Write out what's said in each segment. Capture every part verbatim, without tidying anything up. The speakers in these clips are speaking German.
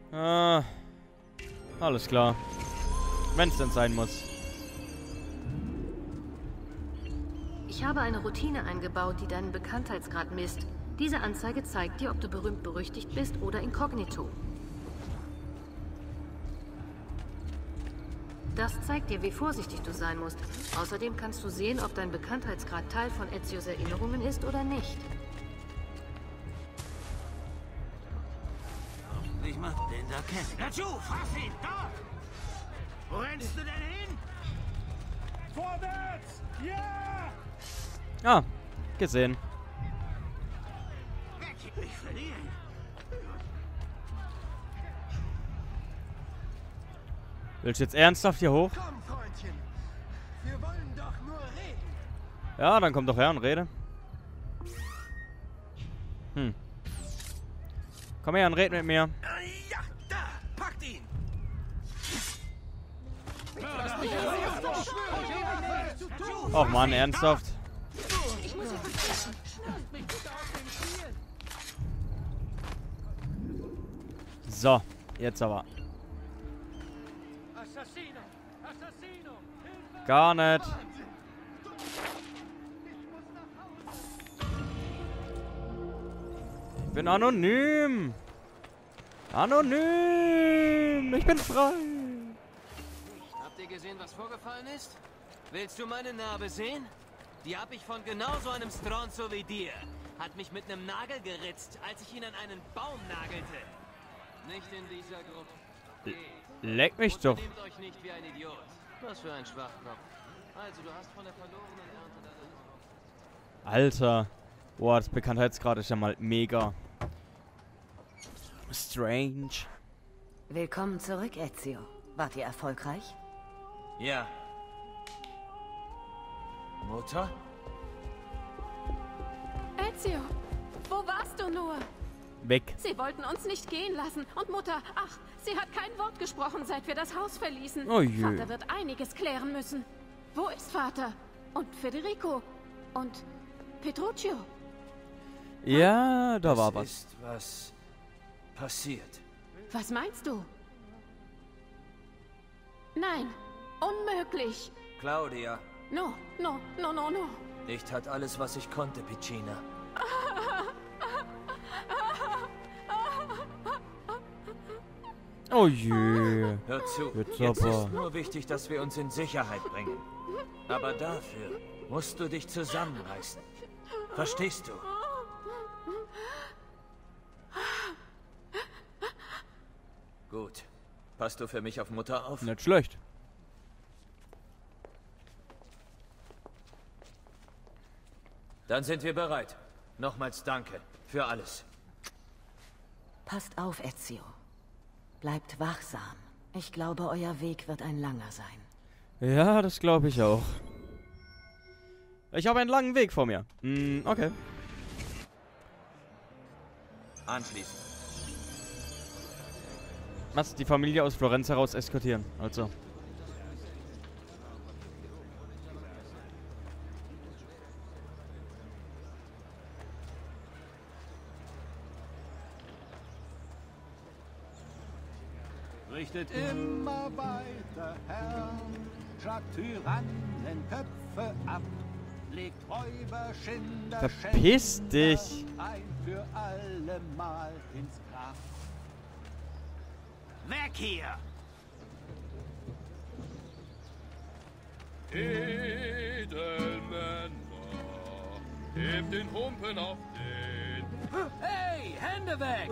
Ah, alles klar. Wenn es denn sein muss. Ich habe eine Routine eingebaut, die deinen Bekanntheitsgrad misst. Diese Anzeige zeigt dir, ob du berühmt-berüchtigt bist oder inkognito. Das zeigt dir, wie vorsichtig du sein musst. Außerdem kannst du sehen, ob dein Bekanntheitsgrad Teil von Ezios Erinnerungen ist oder nicht. Ich mach den da kennen. Dazu, fass ihn, dort! Wo rennst du denn hin? Vorwärts! Ja! Ah, gesehen. Ich verliere. Willst du jetzt ernsthaft hier hoch? Komm, Freundchen. Wir wollen doch nur reden. Ja, dann komm doch her und rede. Hm. Komm her und red mit mir. Ja, da! Packt ihn! Och Mann, ernsthaft. So, jetzt aber. Gar nicht. Ich bin anonym. Anonym. Ich bin frei. Habt ihr gesehen, was vorgefallen ist? Willst du meine Narbe sehen? Die hab ich von genau so einem Stronzo wie dir. Hat mich mit einem Nagel geritzt, als ich ihn an einen Baum nagelte. Nicht in dieser Gruppe. Leck mich doch. Nehmt euch nicht wie ein Idiot. Was für ein Schwachkopf. Also, du hast von der verlorenen Ernte deiner... Alter. Boah, das Bekanntheitsgrad ist ja mal mega. Strange. Willkommen zurück, Ezio. Wart ihr erfolgreich? Ja. Mutter? Ezio, wo warst du nur? Weg. Sie wollten uns nicht gehen lassen. Und Mutter, ach, sie hat kein Wort gesprochen, seit wir das Haus verließen. Oh je. Vater wird einiges klären müssen. Wo ist Vater? Und Federico? Und Petruccio? Ja, da war was. Ist was passiert. Was meinst du? Nein, unmöglich. Claudia. No, no, no, no, no. Ich tat alles, was ich konnte, Piccina. Oh je. Hör zu, Jetzt jetzt aber. ist nur wichtig, dass wir uns in Sicherheit bringen. Aber dafür musst du dich zusammenreißen. Verstehst du? Gut. Passt du für mich auf Mutter auf? Nicht schlecht. Dann sind wir bereit. Nochmals danke für alles. Passt auf, Ezio. Bleibt wachsam. Ich glaube, euer Weg wird ein langer sein. Ja, das glaube ich auch. Ich habe einen langen Weg vor mir. Hm, okay. Anschließend. Was? Die Familie aus Florenz heraus eskortieren. Also. Richtet immer weiter, Herr, schlagt Tyrannenköpfe ab, legt Räuber, Schinder, Verpiss dich! ein für alle Mal ins Grab. Weg hier! Edelmänner, hebt den Humpen auf den. Hey, Hände weg!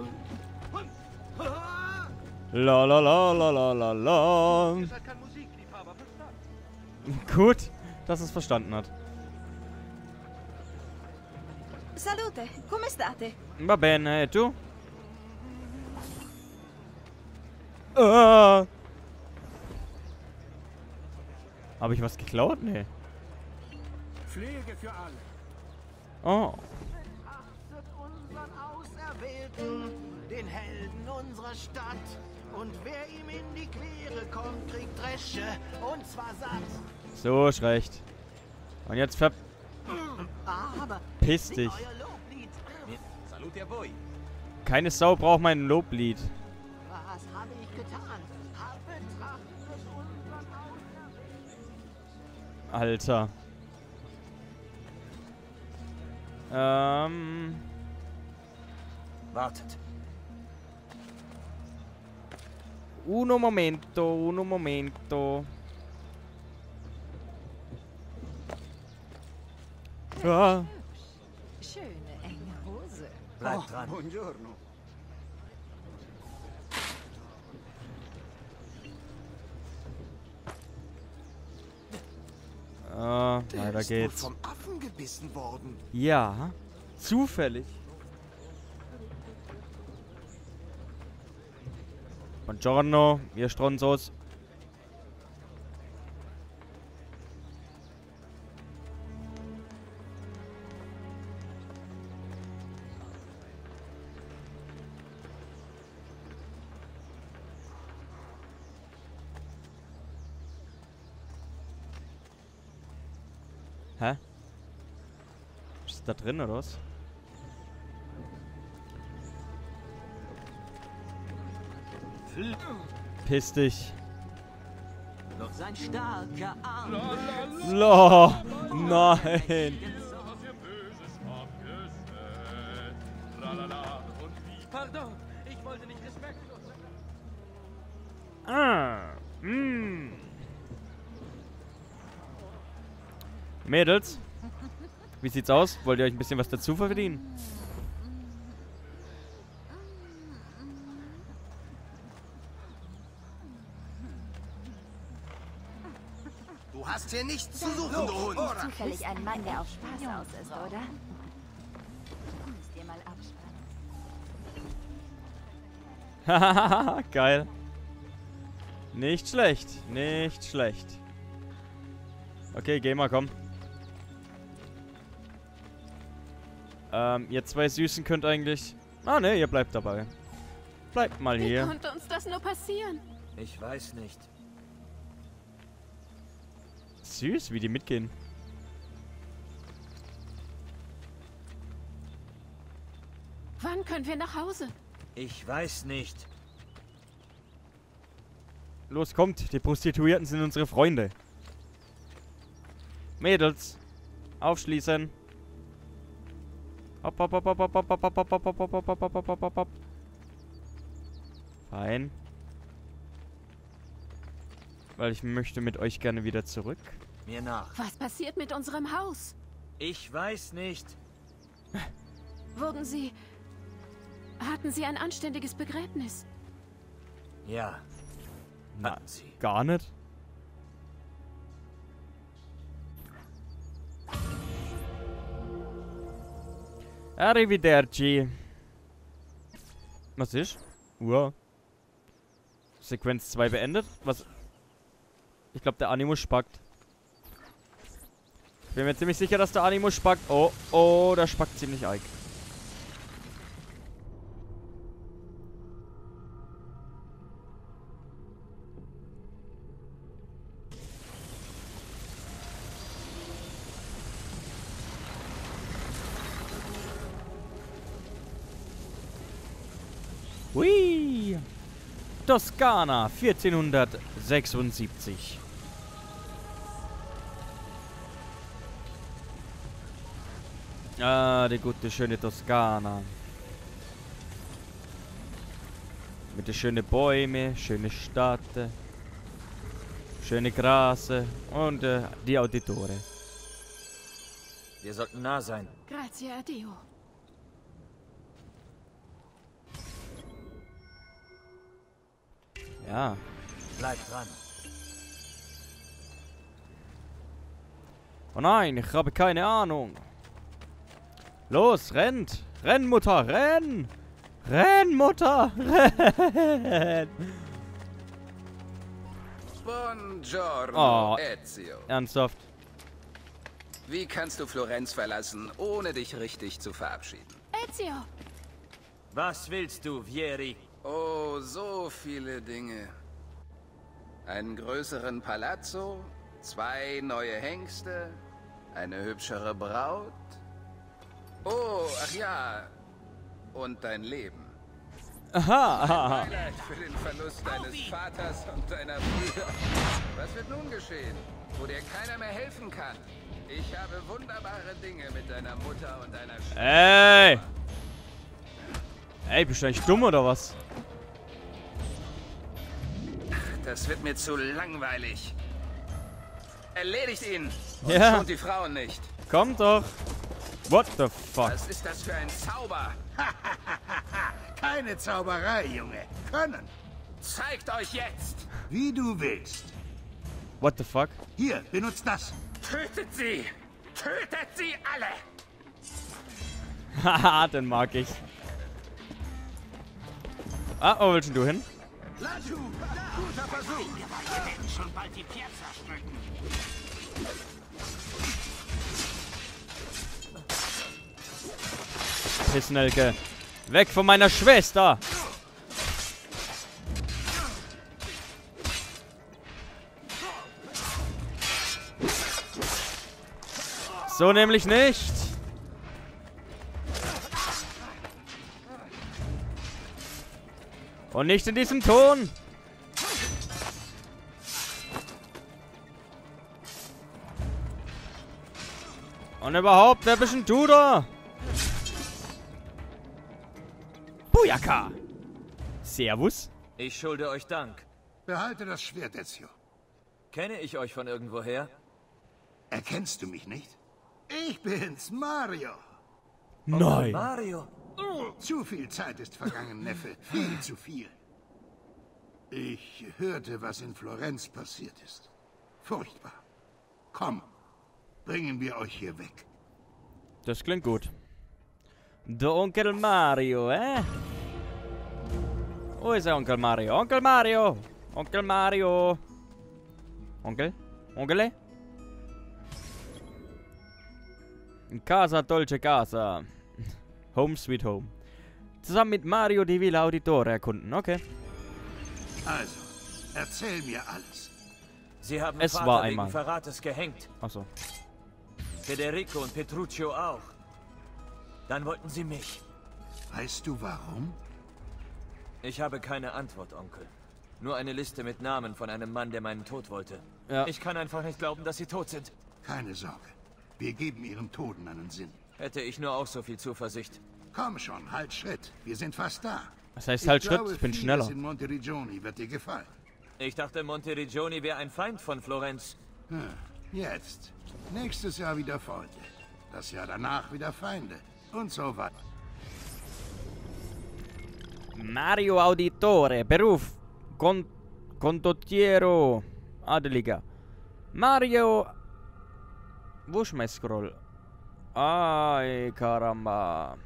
La la la la la la la. Ihr seid kein Musikliebhaber, verstanden? Gut, dass es verstanden hat. Salute, come state? Va bene, e tu? Ah. Habe ich was geklaut? Nee. Pflege für alle. Oh. Achtet unseren Auserwählten, den Helden unserer Stadt. Und wer ihm in die Quere kommt, kriegt Dresche. Und zwar satt. So ist recht. Und jetzt verpiss Aber dich. euer Loblied. Salute a voi. Keine Sau braucht mein Loblied. Was Was habe ich getan? Hab betrachtet unseren Auserwählten. Alter. Ähm. Wartet. Uno momento, uno momento. Ja. Schöne enge Hose. Bleib Oh, dran. buongiorno. Ah, Der weiter ist wohl geht's. vom Affen gebissen worden. Ja, zufällig. Buongiorno, ihr Stronzos. Hä? Ist da drin oder was? Piss dich. Doch sein starker Arm. Lo, nein. Was ihr Böses abgesät. Tralala und wie. Pardon, ich wollte nicht respektlos sein. Ah, mm. Mädels, wie sieht's aus? Wollt ihr euch ein bisschen was dazu verdienen? Du hast hier nichts zu suchen, du Hund. Zufällig ein Mann, der auf Spaß aus ist, oder? Müsst ihr mal abspannen. Hahaha, geil. Nicht schlecht, nicht schlecht. Okay, geh mal, komm. Ähm, ihr zwei Süßen könnt eigentlich... Ah, ne, ihr bleibt dabei. Bleibt mal Wie hier. konnte uns das nur passieren? Ich weiß nicht. Süß, wie die mitgehen. Wann können wir nach Hause? Ich weiß nicht. Los, kommt. Die Prostituierten sind unsere Freunde. Mädels. Aufschließen. Hopp, hopp, hopp, hopp, hopp, hopp, hopp, hopp, hopp, hopp, hopp, hopp, hopp, hopp, hopp, hopp, hopp. Fein. Weil ich möchte mit euch gerne wieder zurück. Mir nach. Was passiert mit unserem Haus? Ich weiß nicht. Wurden Sie... Hatten Sie ein anständiges Begräbnis? Ja. Na, Hatten sie. gar nicht. Arrivederci. Was ist? Uhr. Sequenz zwei beendet. Was? Ich glaube, der Animus spackt. Ich bin mir ziemlich sicher, dass der Animus spackt. Oh, oh, der spackt ziemlich arg. Hui! Toskana, vierzehnhundertsechsundsiebzig. Ah, die gute, schöne Toskana. Mit den schönen Bäumen, schöne Stadt, schöne Grase und äh, die Auditore. Wir sollten nah sein. Grazie a Dio. Ja. Bleib dran. Oh nein, ich habe keine Ahnung. Los, rennt! Renn, Mutter, renn! Renn, Mutter! Renn! Buongiorno, Oh. Ezio. Ernsthaft? Wie kannst du Florenz verlassen, ohne dich richtig zu verabschieden? Ezio! Was willst du, Vieri? Oh, so viele Dinge. Einen größeren Palazzo, zwei neue Hengste, eine hübschere Braut. Oh, ach ja. Und dein Leben. Aha. Beileid für den Verlust deines Vaters und deiner Brüder. Was wird nun geschehen, wo dir keiner mehr helfen kann? Ich habe wunderbare Dinge mit deiner Mutter und deiner Schwester. Ey! Ey, bist du eigentlich dumm oder was? Das wird mir zu langweilig. Erledigt ihn! Und Ja. schont die Frauen nicht. Komm doch! What the fuck? Was ist das für ein Zauber? Keine Zauberei, Junge. Können. Zeigt euch jetzt! Wie du willst. What the fuck? Hier, benutzt das. Tötet sie! Tötet sie alle! Haha, den mag ich. Ah, wo willst denn du hin? Latu, guter Versuch. Wir werden schon bald die Piazza strecken. Pissnelke. Weg von meiner Schwester! So nämlich nicht. Und nicht in diesem Ton. Und überhaupt, wer bist denn du da? Bujaka! Servus. Ich schulde euch Dank. Behalte das Schwert, Ezio. Kenne ich euch von irgendwoher? Erkennst du mich nicht? Ich bin's, Mario. Nein. Mario. Zu viel Zeit ist vergangen, Neffe. Viel zu viel. Ich hörte, was in Florenz passiert ist. Furchtbar. Komm, bringen wir euch hier weg. Das klingt gut. Der Onkel Mario, eh? Wo ist der Onkel Mario? Onkel Mario! Onkel Mario! Onkel? Onkele? Casa Dolce Casa. Home Sweet Home. Zusammen mit Mario die Villa Auditore erkunden, okay. Also, erzähl mir alles. Sie haben Es Vater war wegen einmal. Verrates gehängt. Achso. Federico und Petruccio auch. Dann wollten sie mich. Weißt du warum? Ich habe keine Antwort, Onkel. Nur eine Liste mit Namen von einem Mann, der meinen Tod wollte. Ja. Ich kann einfach nicht glauben, dass sie tot sind. Keine Sorge. Wir geben ihren Toten einen Sinn. Hätte ich nur auch so viel Zuversicht. Komm schon, halt Schritt. Wir sind fast da. Das heißt halt ich Schritt, glaube, ich bin vieles schneller. in Monteriggioni wird dir gefallen. Ich dachte, Monteriggioni wäre ein Feind von Florenz. Hm, jetzt. Nächstes Jahr wieder Freunde. Das Jahr danach wieder Feinde. Und so weiter. Mario Auditore, Beruf. Con Condottiero. Adeliger. Mario. Wo ist mein Scroll? Ay, caramba.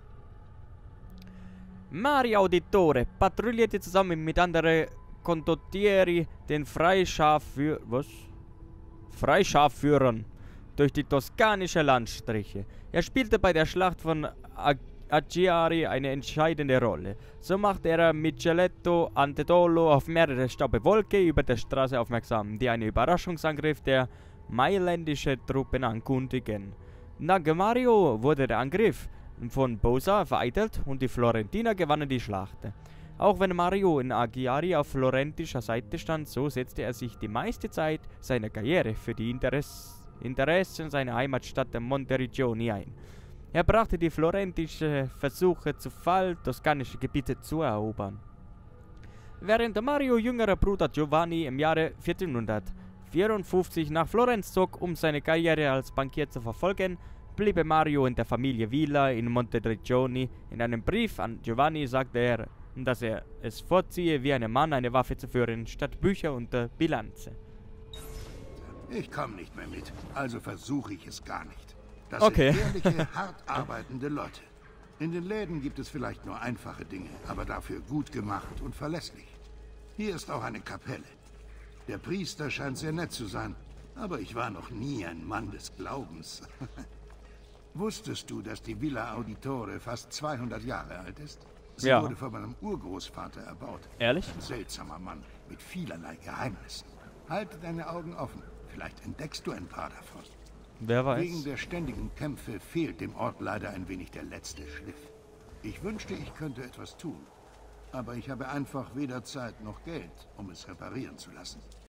Mario Auditore patrouillierte zusammen mit anderen Condottieri den Freischafführ... Was? Freischafführern durch die toskanische Landstriche. Er spielte bei der Schlacht von Aggiari eine entscheidende Rolle. So machte er Micheletto Antedolo auf mehrere Staube Wolke über der Straße aufmerksam, die einen Überraschungsangriff der mailändischen Truppen ankündigen. Dank Mario wurde der Angriff von Bosa vereitelt und die Florentiner gewannen die Schlacht. Auch wenn Mario in Aggiari auf florentischer Seite stand, so setzte er sich die meiste Zeit seiner Karriere für die Interess Interessen seiner Heimatstadt Monteriggioni ein. Er brachte die florentischen Versuche zu Fall, toskanische Gebiete zu erobern. Während Mario jüngerer Bruder Giovanni im Jahre vierzehnhundertvierundfünfzig nach Florenz zog, um seine Karriere als Bankier zu verfolgen, blieb Mario in der Familie Villa in Monteriggioni. In einem Brief an Giovanni sagte er, dass er es vorziehe, wie ein Mann eine Waffe zu führen, statt Bücher und äh, Bilanzen. Ich komme nicht mehr mit, also versuche ich es gar nicht. Das Okay. sind ehrliche, hart arbeitende Leute. In den Läden gibt es vielleicht nur einfache Dinge, aber dafür gut gemacht und verlässlich. Hier ist auch eine Kapelle. Der Priester scheint sehr nett zu sein, aber ich war noch nie ein Mann des Glaubens. Wusstest du, dass die Villa Auditore fast zweihundert Jahre alt ist? Sie Ja. wurde von meinem Urgroßvater erbaut. Ehrlich? Ein seltsamer Mann mit vielerlei Geheimnissen. Halte deine Augen offen. Vielleicht entdeckst du ein paar davon. Wer weiß. Wegen der ständigen Kämpfe fehlt dem Ort leider ein wenig der letzte Schliff. Ich wünschte, ich könnte etwas tun. Aber ich habe einfach weder Zeit noch Geld, um es reparieren zu lassen.